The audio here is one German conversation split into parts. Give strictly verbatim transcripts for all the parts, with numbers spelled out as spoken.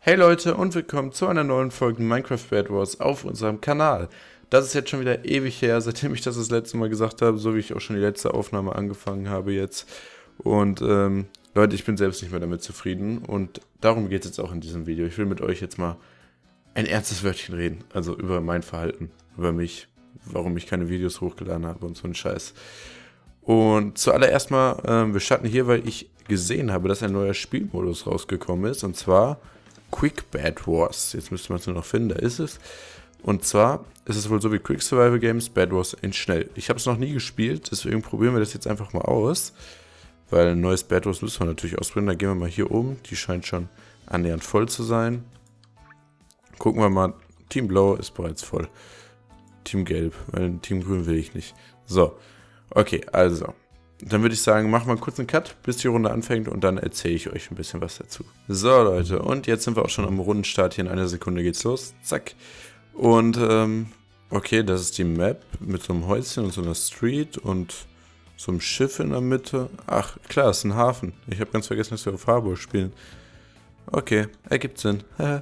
Hey Leute und willkommen zu einer neuen Folge Minecraft Bed Wars auf unserem Kanal. Das ist jetzt schon wieder ewig her, seitdem ich das das letzte Mal gesagt habe, so wie ich auch schon die letzte Aufnahme angefangen habe jetzt. Und ähm, Leute, ich bin selbst nicht mehr damit zufrieden und darum geht es jetzt auch in diesem Video. Ich will mit euch jetzt mal ein ernstes Wörtchen reden, also über mein Verhalten, über mich, warum ich keine Videos hochgeladen habe und so ein Scheiß. Und zuallererst mal, ähm, wir starten hier, weil ich gesehen habe, dass ein neuer Spielmodus rausgekommen ist, und zwar Quick Bed Wars. Jetzt müsste man es nur noch finden, da ist es. Und zwar ist es wohl so wie Quick Survival Games, Bed Wars in schnell. Ich habe es noch nie gespielt, deswegen probieren wir das jetzt einfach mal aus. Weil ein neues Bed Wars müssen wir natürlich ausprobieren. Da gehen wir mal hier oben, die scheint schon annähernd voll zu sein. Gucken wir mal, Team Blau ist bereits voll. Team Gelb, weil Team Grün will ich nicht. So, okay, also. Dann würde ich sagen, machen wir einen kurzen Cut, bis die Runde anfängt und dann erzähle ich euch ein bisschen was dazu. So Leute, und jetzt sind wir auch schon am Rundenstart. Hier in einer Sekunde geht's los. Zack. Und, ähm, okay, das ist die Map mit so einem Häuschen und so einer Street und so einem Schiff in der Mitte. Ach, klar, es ist ein Hafen. Ich habe ganz vergessen, dass wir auf Harburg spielen. Okay, ergibt Sinn.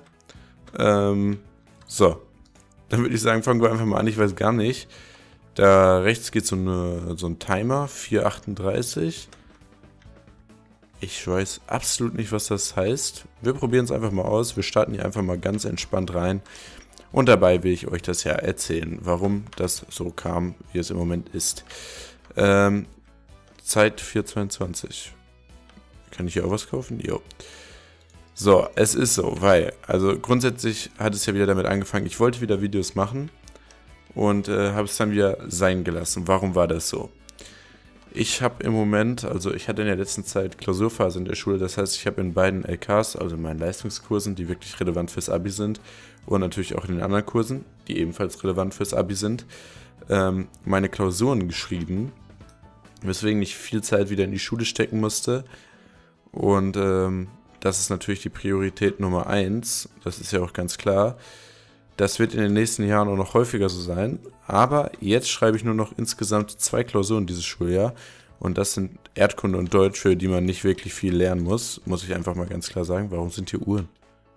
ähm, so. Dann würde ich sagen, fangen wir einfach mal an. Ich weiß gar nicht. Da rechts geht so, eine, so ein Timer, vier achtunddreißig. Ich weiß absolut nicht, was das heißt. Wir probieren es einfach mal aus. Wir starten hier einfach mal ganz entspannt rein. Und dabei will ich euch das ja erzählen, warum das so kam, wie es im Moment ist. Ähm, Zeit vier zweiundzwanzig. Kann ich hier auch was kaufen? Jo. So, es ist so, weil, also grundsätzlich hat es ja wieder damit angefangen, ich wollte wieder Videos machen. Und äh, habe es dann wieder sein gelassen. Warum war das so? Ich habe im Moment, also ich hatte in der letzten Zeit Klausurphase in der Schule. Das heißt, ich habe in beiden L Ks, also in meinen Leistungskursen, die wirklich relevant fürs Abi sind, und natürlich auch in den anderen Kursen, die ebenfalls relevant fürs Abi sind, ähm, meine Klausuren geschrieben. Weswegen ich viel Zeit wieder in die Schule stecken musste. Und ähm, das ist natürlich die Priorität Nummer eins. Das ist ja auch ganz klar. Das wird in den nächsten Jahren auch noch häufiger so sein, aber jetzt schreibe ich nur noch insgesamt zwei Klausuren dieses Schuljahr und das sind Erdkunde und Deutsch, für die man nicht wirklich viel lernen muss, muss ich einfach mal ganz klar sagen. Warum sind hier Uhren?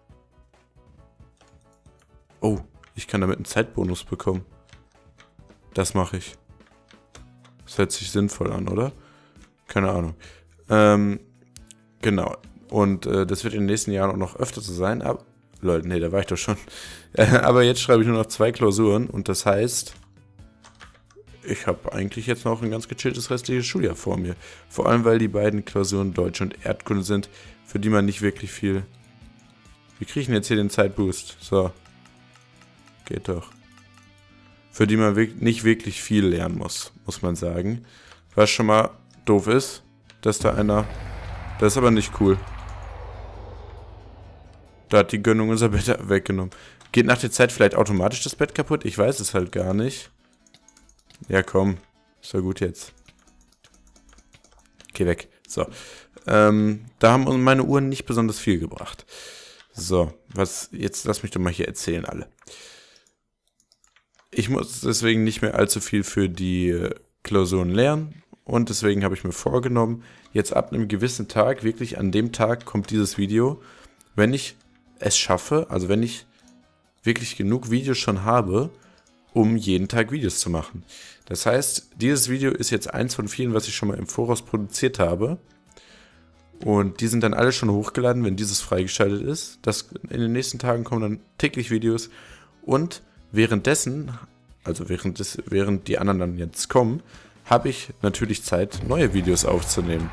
Oh, ich kann damit einen Zeitbonus bekommen. Das mache ich. Das hört sich sinnvoll an, oder? Keine Ahnung. Ähm, genau. Und äh, das wird in den nächsten Jahren auch noch öfter so sein, aber Leute, nee, da war ich doch schon. Aber jetzt schreibe ich nur noch zwei Klausuren und das heißt, ich habe eigentlich jetzt noch ein ganz gechilltes restliches Schuljahr vor mir. Vor allem, weil die beiden Klausuren Deutsch und Erdkunde sind, für die man nicht wirklich viel... Wie kriege ich denn jetzt hier den Zeitboost? So. Geht doch. Für die man nicht wirklich viel lernen muss, muss man sagen. Was schon mal doof ist, dass da einer... Das ist aber nicht cool. Da hat die Gönnung unser Bett weggenommen. Geht nach der Zeit vielleicht automatisch das Bett kaputt? Ich weiß es halt gar nicht. Ja, komm. Ist ja gut jetzt. Geh weg. So. Ähm, da haben meine Uhren nicht besonders viel gebracht. So. Was, jetzt lass mich doch mal hier erzählen, alle. Ich muss deswegen nicht mehr allzu viel für die Klausuren lernen. Und deswegen habe ich mir vorgenommen, jetzt ab einem gewissen Tag, wirklich an dem Tag kommt dieses Video, wenn ich es schaffe, also wenn ich wirklich genug Videos schon habe, um jeden Tag Videos zu machen. Das heißt, dieses Video ist jetzt eins von vielen, was ich schon mal im Voraus produziert habe. Und die sind dann alle schon hochgeladen, wenn dieses freigeschaltet ist. Das, in den nächsten Tagen kommen dann täglich Videos. Und währenddessen, also während, des, während die anderen dann jetzt kommen, habe ich natürlich Zeit, neue Videos aufzunehmen.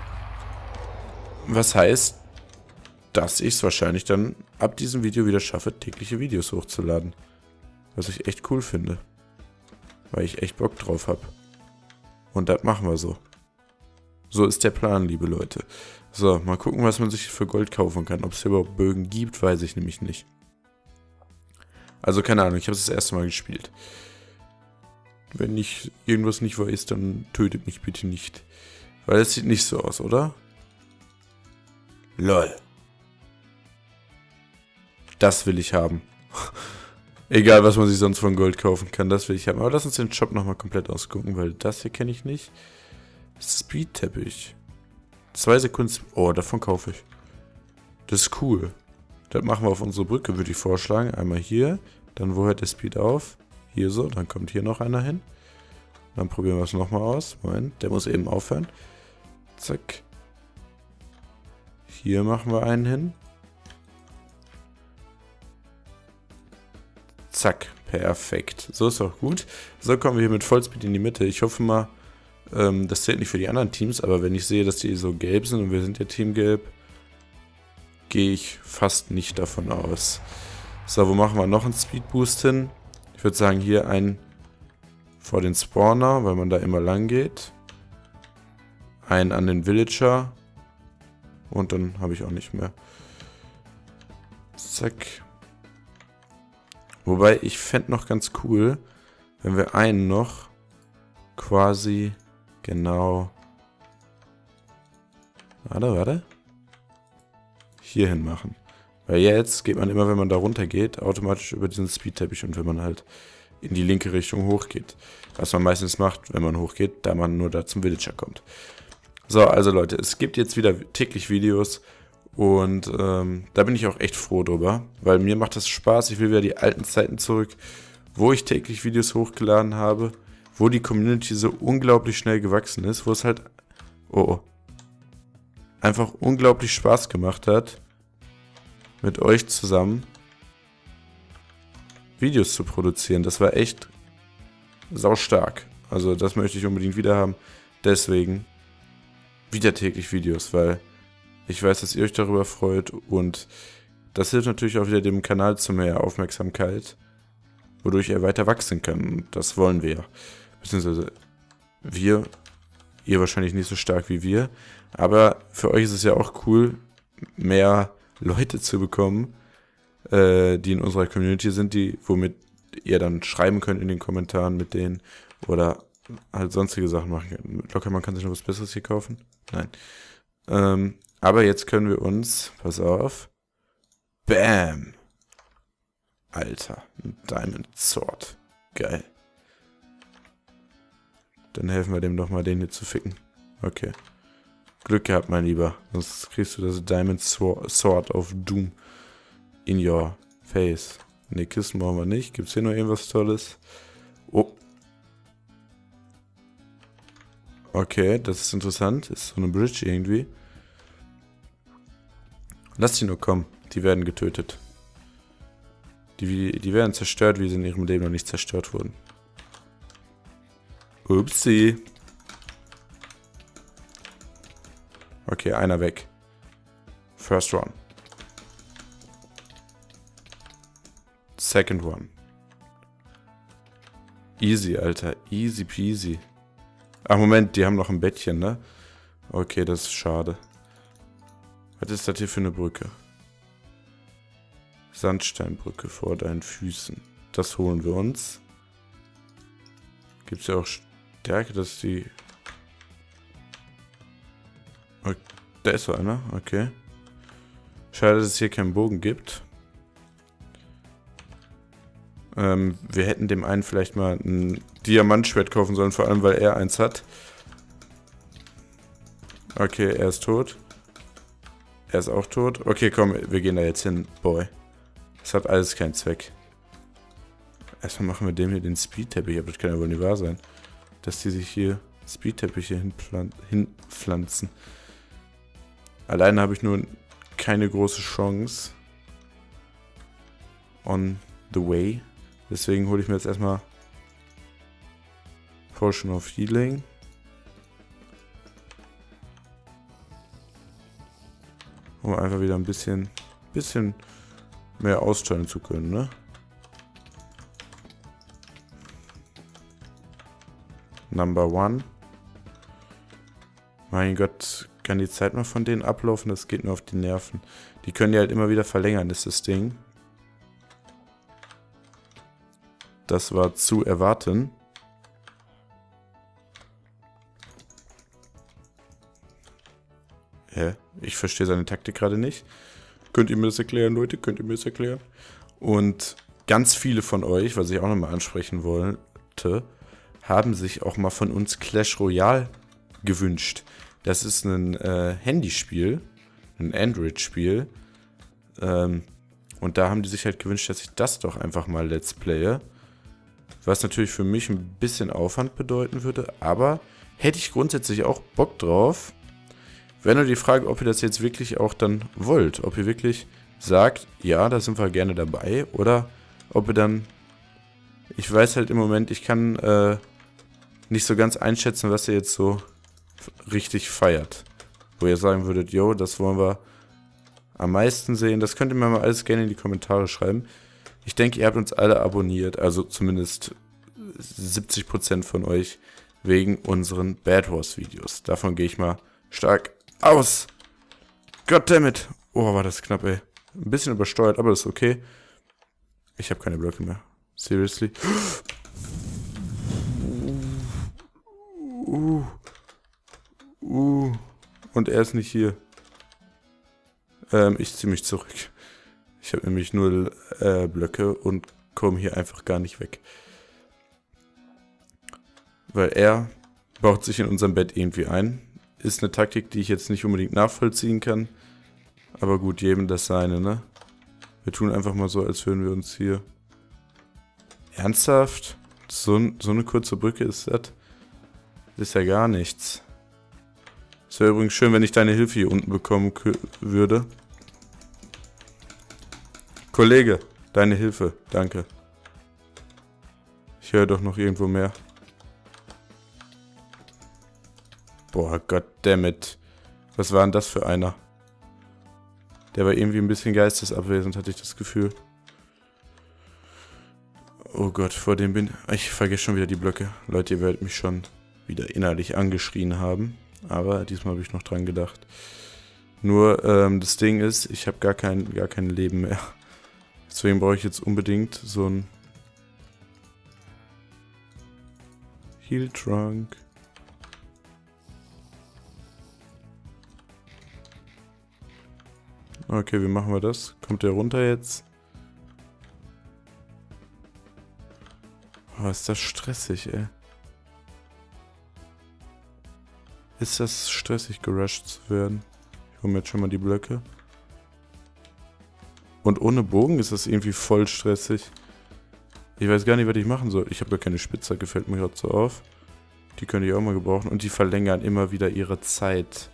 Was heißt, dass ich es wahrscheinlich dann ab diesem Video wieder schaffe, tägliche Videos hochzuladen. Was ich echt cool finde. Weil ich echt Bock drauf habe. Und das machen wir so. So ist der Plan, liebe Leute. So, mal gucken, was man sich für Gold kaufen kann. Ob es hier überhaupt Bögen gibt, weiß ich nämlich nicht. Also keine Ahnung, ich habe es das erste Mal gespielt. Wenn ich irgendwas nicht weiß, dann tötet mich bitte nicht. Weil es sieht nicht so aus, oder? Lol. Das will ich haben. Egal, was man sich sonst von Gold kaufen kann, das will ich haben. Aber lass uns den Shop nochmal komplett ausgucken, weil das hier kenne ich nicht. Speed-Teppich. Zwei Sekunden... Oh, davon kaufe ich. Das ist cool. Das machen wir auf unsere Brücke, würde ich vorschlagen. Einmal hier, dann wo hört der Speed auf? Hier so, dann kommt hier noch einer hin. Dann probieren wir es nochmal aus. Moment, der muss eben aufhören. Zack. Hier machen wir einen hin. Zack, perfekt. So ist auch gut. So kommen wir hier mit Vollspeed in die Mitte. Ich hoffe mal, ähm, das zählt nicht für die anderen Teams, aber wenn ich sehe, dass die so gelb sind und wir sind ja Team Gelb, gehe ich fast nicht davon aus. So, wo machen wir noch einen Speed Boost hin? Ich würde sagen, hier einen vor den Spawner, weil man da immer lang geht. Einen an den Villager. Und dann habe ich auch nicht mehr. Zack. Wobei, ich fände noch ganz cool, wenn wir einen noch quasi genau... Warte, warte. Hierhin machen. Weil jetzt geht man immer, wenn man da runter geht, automatisch über diesen Speed-Teppich und wenn man halt in die linke Richtung hochgeht. Was man meistens macht, wenn man hochgeht, da man nur da zum Villager kommt. So, also Leute, es gibt jetzt wieder täglich Videos und ähm, da bin ich auch echt froh drüber, weil mir macht das Spaß. Ich will wieder die alten Zeiten zurück, wo ich täglich Videos hochgeladen habe, wo die Community so unglaublich schnell gewachsen ist, wo es halt oh, oh, einfach unglaublich Spaß gemacht hat, mit euch zusammen Videos zu produzieren. Das war echt saustark. Also das möchte ich unbedingt wieder haben. Deswegen wieder täglich Videos, weil ich weiß, dass ihr euch darüber freut und das hilft natürlich auch wieder dem Kanal zu mehr Aufmerksamkeit, wodurch er weiter wachsen kann. Und das wollen wir ja. Beziehungsweise wir, ihr wahrscheinlich nicht so stark wie wir, aber für euch ist es ja auch cool, mehr Leute zu bekommen, äh, die in unserer Community sind, die, womit ihr dann schreiben könnt in den Kommentaren mit denen oder halt sonstige Sachen machen. Locker, man kann sich noch was Besseres hier kaufen. Nein. Ähm, aber jetzt können wir uns, pass auf, Bam! Alter, ein Diamond Sword. Geil. Dann helfen wir dem doch mal, den hier zu ficken. Okay. Glück gehabt, mein Lieber. Sonst kriegst du das Diamond Sword auf Doom in your face. Ne, Kisten brauchen wir nicht. Gibt's hier noch irgendwas Tolles? Oh. Okay, das ist interessant. Ist so eine Bridge irgendwie. Lass die nur kommen. Die werden getötet. Die, die werden zerstört, wie sie in ihrem Leben noch nicht zerstört wurden. Upsi. Okay, einer weg. First one. Second one. Easy, Alter. Easy peasy. Ach, Moment, die haben noch ein Bettchen, ne? Okay, das ist schade. Was ist das hier für eine Brücke? Sandsteinbrücke vor deinen Füßen. Das holen wir uns. Gibt es ja auch Stärke, dass die... Okay, da ist so einer, okay. Schade, dass es hier keinen Bogen gibt. Ähm, wir hätten dem einen vielleicht mal ein Diamantschwert kaufen sollen, vor allem weil er eins hat. Okay, er ist tot. Er ist auch tot. Okay, komm, wir gehen da jetzt hin, Boy. Das hat alles keinen Zweck. Erstmal machen wir dem hier den Speed-Teppich, aber das kann ja wohl nicht wahr sein. Dass die sich hier Speed-Teppiche hinpflanzen. Alleine habe ich nur keine große Chance. On the way. Deswegen hole ich mir jetzt erstmal Potion of Healing. Um einfach wieder ein bisschen, bisschen mehr austeilen zu können, ne? Number one. Mein Gott, kann die Zeit mal von denen ablaufen? Das geht mir auf die Nerven. Die können die halt immer wieder verlängern, ist das Ding. Das war zu erwarten. Hä? Ich verstehe seine Taktik gerade nicht. Könnt ihr mir das erklären, Leute? Könnt ihr mir das erklären? Und ganz viele von euch, was ich auch nochmal ansprechen wollte, haben sich auch mal von uns Clash Royale gewünscht. Das ist ein äh, Handyspiel, ein Android-Spiel, ähm, Und da haben die sich halt gewünscht, dass ich das doch einfach mal let's playe. Was natürlich für mich ein bisschen Aufwand bedeuten würde, aber hätte ich grundsätzlich auch Bock drauf. Wäre nur die Frage, ob ihr das jetzt wirklich auch dann wollt. Ob ihr wirklich sagt, ja, da sind wir gerne dabei. Oder ob ihr dann... Ich weiß halt im Moment, ich kann äh, nicht so ganz einschätzen, was ihr jetzt so richtig feiert. Wo ihr sagen würdet, yo, das wollen wir am meisten sehen. Das könnt ihr mir mal alles gerne in die Kommentare schreiben. Ich denke, ihr habt uns alle abonniert. Also zumindest siebzig Prozent von euch wegen unseren Bad Wars Videos. Davon gehe ich mal stark aus. Goddammit. Oh, war das knapp, ey. Ein bisschen übersteuert, aber das ist okay. Ich habe keine Blöcke mehr. Seriously. Uh. Uh. Und er ist nicht hier. Ähm, ich ziehe mich zurück. Ich habe nämlich null äh, Blöcke und komme hier einfach gar nicht weg. Weil er baut sich in unserem Bett irgendwie ein. Ist eine Taktik, die ich jetzt nicht unbedingt nachvollziehen kann. Aber gut, jedem das seine, ne? Wir tun einfach mal so, als würden wir uns hier... Ernsthaft? So, so eine kurze Brücke ist das? Das ist ja gar nichts. Es wäre übrigens schön, wenn ich deine Hilfe hier unten bekommen würde. Kollege, deine Hilfe, danke. Ich höre doch noch irgendwo mehr. Boah, goddammit. Was war denn das für einer? Der war irgendwie ein bisschen geistesabwesend, hatte ich das Gefühl. Oh Gott, vor dem bin... Ich vergesse schon wieder die Blöcke. Leute, ihr werdet mich schon wieder innerlich angeschrien haben. Aber diesmal habe ich noch dran gedacht. Nur, ähm, das Ding ist, ich habe gar kein, gar kein Leben mehr. Deswegen brauche ich jetzt unbedingt so ein... Heal Trunk. Okay, wie machen wir das? Kommt der runter jetzt? Oh, ist das stressig, ey. Ist das stressig, gerusht zu werden? Ich hole mir jetzt schon mal die Blöcke. Und ohne Bogen ist das irgendwie voll stressig. Ich weiß gar nicht, was ich machen soll. Ich habe gar keine Spitzhacke, fällt mir gerade so auf. Die könnte ich auch mal gebrauchen. Und die verlängern immer wieder ihre Zeit.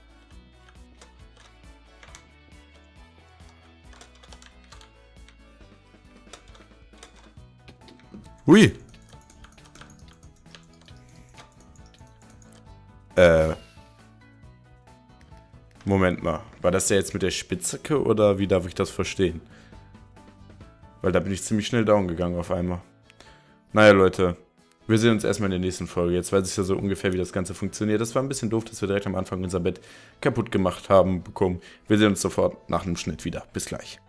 Hui! Äh. Moment mal. War das ja jetzt mit der Spitzhacke oder wie darf ich das verstehen? Weil da bin ich ziemlich schnell down gegangen auf einmal. Naja, Leute. Wir sehen uns erstmal in der nächsten Folge. Jetzt weiß ich ja so ungefähr, wie das Ganze funktioniert. Das war ein bisschen doof, dass wir direkt am Anfang unser Bett kaputt gemacht haben bekommen. Wir sehen uns sofort nach einem Schnitt wieder. Bis gleich.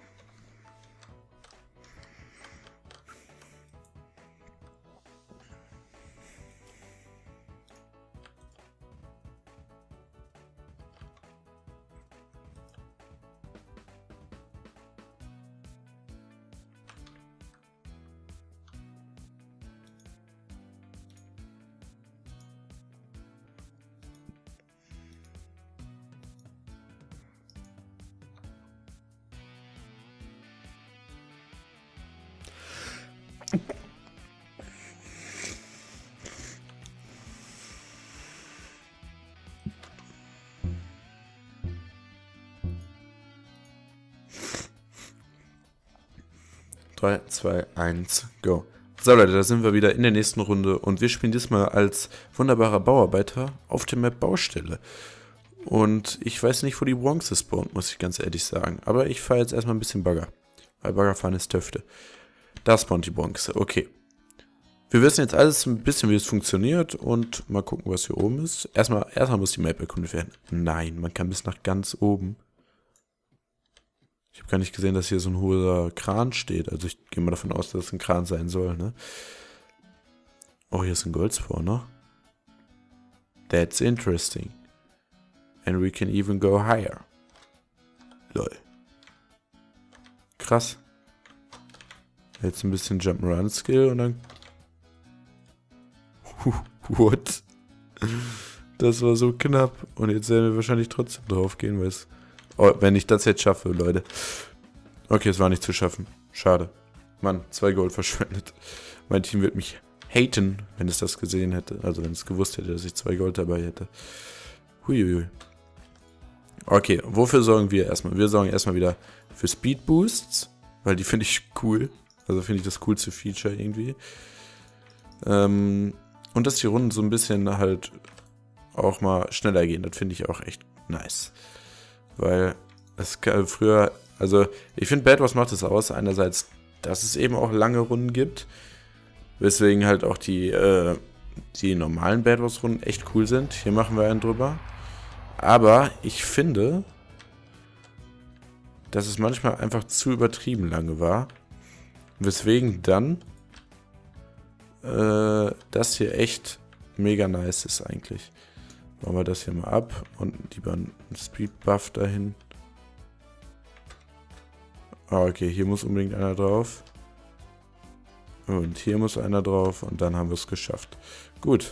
drei, zwei, eins, go. So Leute, da sind wir wieder in der nächsten Runde und wir spielen diesmal als wunderbarer Bauarbeiter auf der Map Baustelle. Und ich weiß nicht, wo die Bronze spawnt, muss ich ganz ehrlich sagen. Aber ich fahre jetzt erstmal ein bisschen Bagger, weil Baggerfahren ist Töfte. Da spawnt die Bronze, okay. Wir wissen jetzt alles ein bisschen, wie es funktioniert und mal gucken, was hier oben ist. Erstmal, erstmal muss die Map erkundet werden. Nein, man kann bis nach ganz oben. Ich habe gar nicht gesehen, dass hier so ein hoher Kran steht. Also ich gehe mal davon aus, dass es ein Kran sein soll, ne? Oh, hier ist ein Goldspawner. That's interesting. And we can even go higher. Lol. Krass. Jetzt ein bisschen Jump'n'Run-Skill und dann... What? Das war so knapp. Und jetzt werden wir wahrscheinlich trotzdem drauf gehen, weil es... Oh, wenn ich das jetzt schaffe, Leute. Okay, es war nicht zu schaffen. Schade. Mann, zwei Gold verschwendet. Mein Team wird mich haten, wenn es das gesehen hätte. Also wenn es gewusst hätte, dass ich zwei Gold dabei hätte. Huiuiui. Okay, wofür sorgen wir erstmal? Wir sorgen erstmal wieder für Speed Boosts, weil die finde ich cool. Also finde ich das coolste Feature irgendwie. Ähm, und dass die Runden so ein bisschen halt auch mal schneller gehen, das finde ich auch echt nice. Weil es früher, also ich finde Bad Wars macht es aus, einerseits, dass es eben auch lange Runden gibt, weswegen halt auch die, äh, die normalen Bad Wars Runden echt cool sind. Hier machen wir einen drüber. Aber ich finde, dass es manchmal einfach zu übertrieben lange war. Weswegen dann äh, das hier echt mega nice ist eigentlich. Machen wir das hier mal ab und lieber einen Speed Buff dahin. Ah, okay, hier muss unbedingt einer drauf. Und hier muss einer drauf und dann haben wir es geschafft. Gut.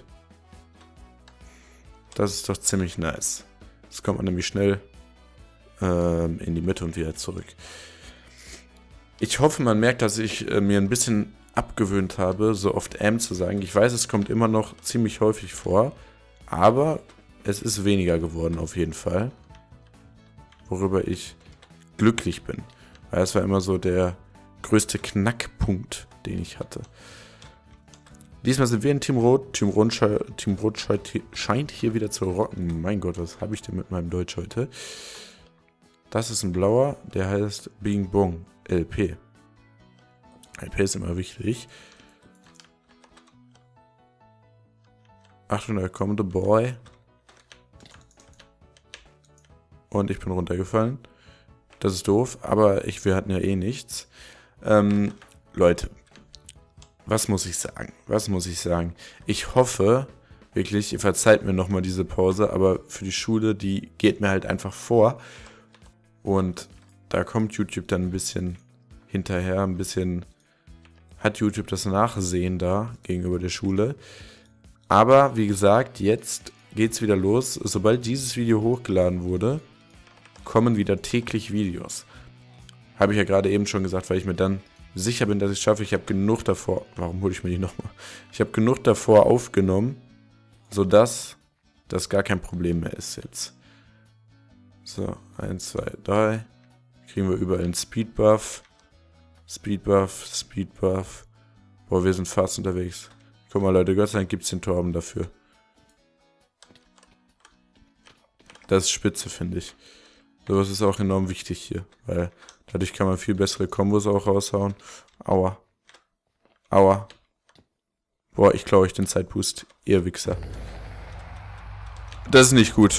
Das ist doch ziemlich nice. Jetzt kommt man nämlich schnell ähm, in die Mitte und wieder zurück. Ich hoffe, man merkt, dass ich äh, mir ein bisschen abgewöhnt habe, so oft M zu sagen. Ich weiß, es kommt immer noch ziemlich häufig vor, aber es ist weniger geworden auf jeden Fall. Worüber ich glücklich bin. Weil es war immer so der größte Knackpunkt, den ich hatte. Diesmal sind wir in Team Rot. Team Rot, sche Team Rot sche scheint hier wieder zu rocken. Mein Gott, was habe ich denn mit meinem Deutsch heute? Das ist ein blauer, der heißt Bing Bong L P. L P ist immer wichtig. Achtung, da kommt der Boy. Und ich bin runtergefallen. Das ist doof, aber ich, wir hatten ja eh nichts. Ähm, Leute, was muss ich sagen? Was muss ich sagen? Ich hoffe, wirklich, ihr verzeiht mir nochmal diese Pause, aber für die Schule, die geht mir halt einfach vor. Und da kommt YouTube dann ein bisschen hinterher, ein bisschen hat YouTube das Nachsehen da gegenüber der Schule. Aber wie gesagt, jetzt geht's wieder los. Sobald dieses Video hochgeladen wurde, kommen wieder täglich Videos. Habe ich ja gerade eben schon gesagt, weil ich mir dann sicher bin, dass ich es schaffe. Ich habe genug davor, warum hole ich mir die nochmal? Ich habe genug davor aufgenommen, sodass das gar kein Problem mehr ist jetzt. So, eins, zwei, drei. Kriegen wir überall einen Speed Buff. Speed Buff, Speed Buff. Boah, wir sind fast unterwegs. Guck mal, Leute, Gott sei Dank gibt es den Torben dafür. Das ist spitze, finde ich. Sowas ist auch enorm wichtig hier, weil dadurch kann man viel bessere Kombos auch raushauen. Aua. Aua. Boah, ich klaue euch den Zeitboost, ihr Wichser. Das ist nicht gut.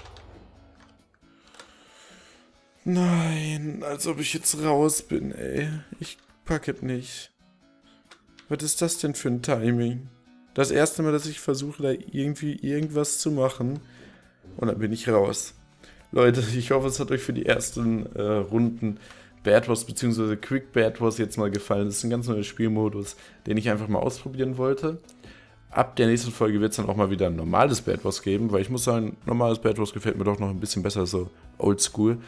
Nein, als ob ich jetzt raus bin, ey. Ich packe es nicht. Was ist das denn für ein Timing? Das erste Mal, dass ich versuche, da irgendwie irgendwas zu machen. Und dann bin ich raus. Leute, ich hoffe, es hat euch für die ersten äh, Runden Bad Wars bzw. Quick Bad Wars jetzt mal gefallen. Das ist ein ganz neuer Spielmodus, den ich einfach mal ausprobieren wollte. Ab der nächsten Folge wird es dann auch mal wieder ein normales Bad Wars geben, weil ich muss sagen, normales Bad Wars gefällt mir doch noch ein bisschen besser, so oldschool.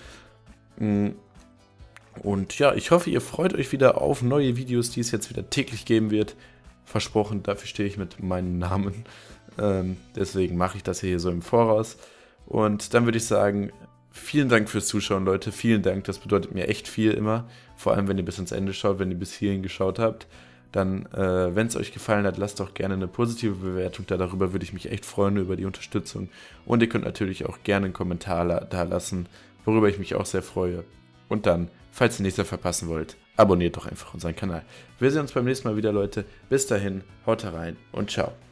Und ja, ich hoffe, ihr freut euch wieder auf neue Videos, die es jetzt wieder täglich geben wird. Versprochen, dafür stehe ich mit meinem Namen. Ähm, deswegen mache ich das hier so im Voraus. Und dann würde ich sagen, vielen Dank fürs Zuschauen, Leute. Vielen Dank, das bedeutet mir echt viel immer. Vor allem, wenn ihr bis ans Ende schaut, wenn ihr bis hierhin geschaut habt. Dann, äh, wenn es euch gefallen hat, lasst doch gerne eine positive Bewertung da. Darüber würde ich mich echt freuen, über die Unterstützung. Und ihr könnt natürlich auch gerne einen Kommentar da lassen, worüber ich mich auch sehr freue. Und dann, falls ihr nichts mehr verpassen wollt, abonniert doch einfach unseren Kanal. Wir sehen uns beim nächsten Mal wieder, Leute. Bis dahin, haut rein und ciao.